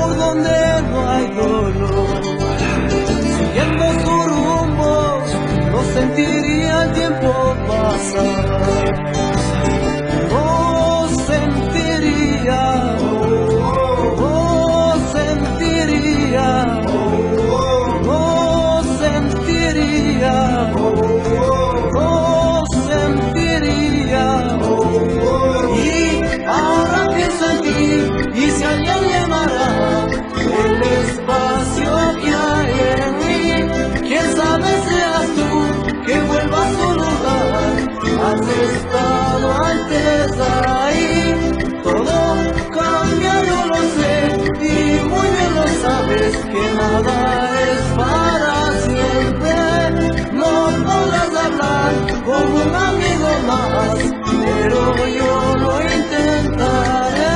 por donde no hay dolor. Siguiendo su rumbo, no sentiría el tiempo pasar. No sentiría, no sentiría, no sentiría, no sentiría. Y ahora pienso en ti, y si alguien llenará el espacio que hay en mí, quién sabe seas tú que vuelva a su lugar. Has estado antes ahí, todo cambia, yo lo sé, y muy bien lo sabes, que nada es para siempre. No podrás hablar como un amigo más, pero yo lo intentaré.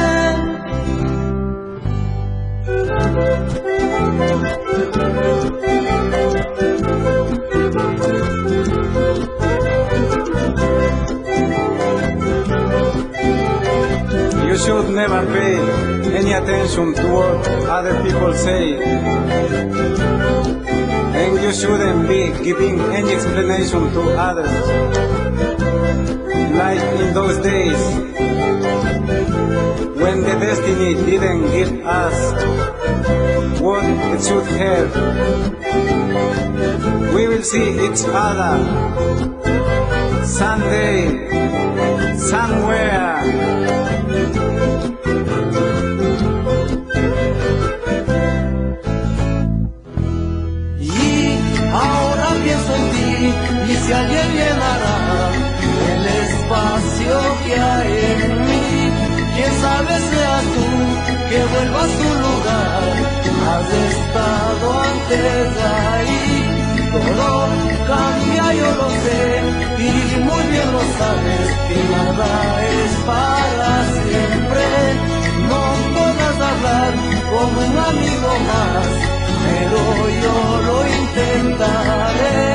You should never pay any attention to what other people say. And you shouldn't be giving any explanation to others. Like in those days, when the destiny didn't give us what it should have. We will see each other someday, somewhere. Y si alguien llenará el espacio que hay en mí, quién sabe seas tú que vuelva a su lugar. Has estado antes ahí, todo cambia, yo lo sé, y muy bien lo sabes, que nada es para siempre. No podrás hablar como un amigo más, pero yo lo intentaré.